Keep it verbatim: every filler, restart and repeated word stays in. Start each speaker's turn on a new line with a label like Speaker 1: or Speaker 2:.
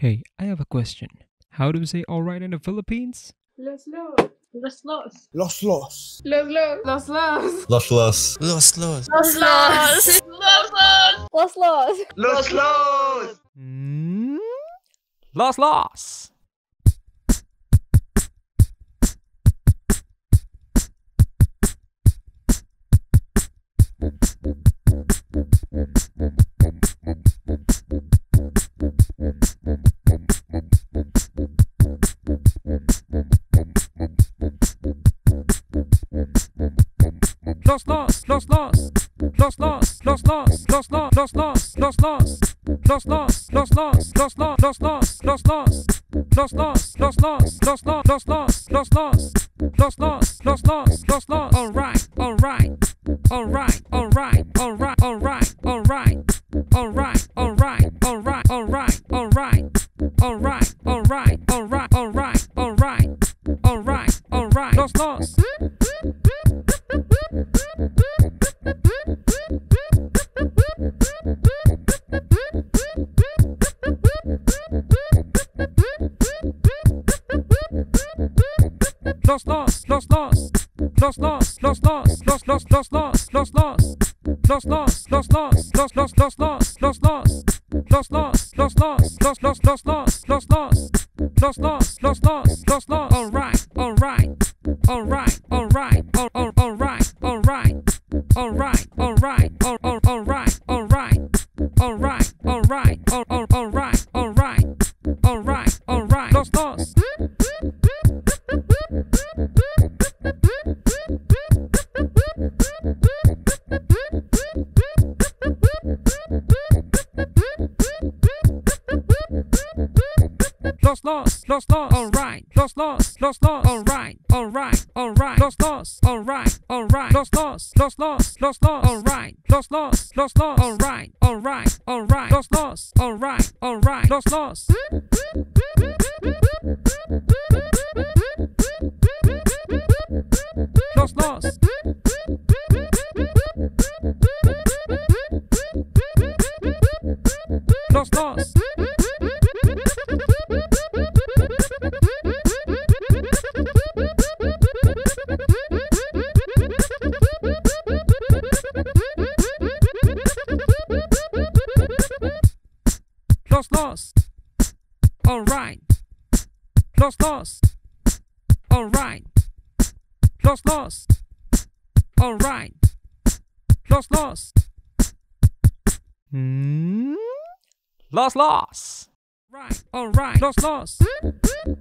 Speaker 1: Hey, I have a question. How do we say alright in the Philippines?
Speaker 2: Los los. Los los.
Speaker 3: Los los.
Speaker 2: Los los. Los los.
Speaker 4: Los los.
Speaker 5: Los los.
Speaker 2: Los los. Los los.
Speaker 6: Los los.
Speaker 4: Los los.
Speaker 1: Mm? Los los. Los los, los los, los los, los los, los los, los los, los los, los los, los los, los los, los los, los los, los los, los los, los los, los los, los los, los los, los los, los los. Alright, alright, alright, alright, alright, alright, alright, alright, alright, alright, alright, alright, alright, alright, alright, alright, alright, alright, alright, los los. Los los, los los, los los, los los, los los, los los, los los, los los, los los, los los, los los, los los, los los, los los, los los, los los, los los, los los, los los, los los. Alright, alright, alright, alright, all all alright, alright, alright, alright, all all alright, alright, alright, alright, all all alright, alright, alright, alright, los los. Los los, los los, alright, los los, los los, alright, alright, alright, los los, alright, alright, los los, los los, los los, alright, los los, los los, alright, alright, alright, los los, alright, alright, los los. Los los. Los los. Los los. Alright. Los los. Alright. Los los. Alright. Los los. Mm? Los los. Right. Alright. Los los.